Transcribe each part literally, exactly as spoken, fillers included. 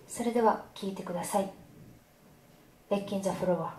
それでは聴いてください。ベッキン・ザ・フロア。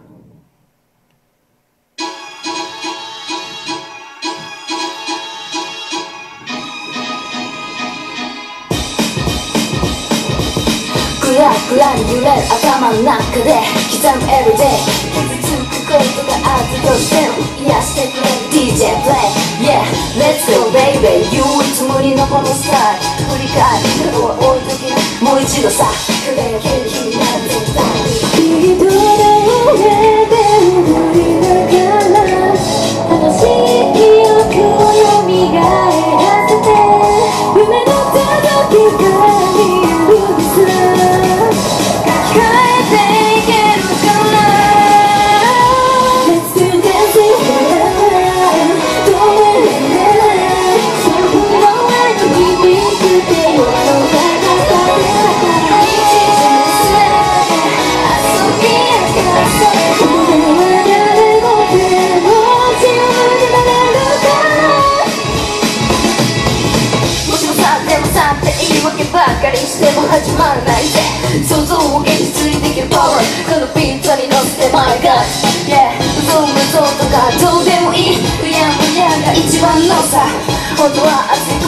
グラグラに揺れる頭の中で刻む everyday 傷つくことがあったとしても癒してくれる ディージェー play Yeah let's go baby 唯一無二のこのスタイル振り返り過去は置いとけないもう一度さ輝ける日になる絶対に人で揺れて踊りながら楽しい記憶を蘇らせて夢の届きから見えるんですばかりしても始まらないぜ想像を現実にできるパワーこのピッツァに乗せて My God Yeah 嘘無双とかどうでもいいうやむやが一番のさ本当は熱い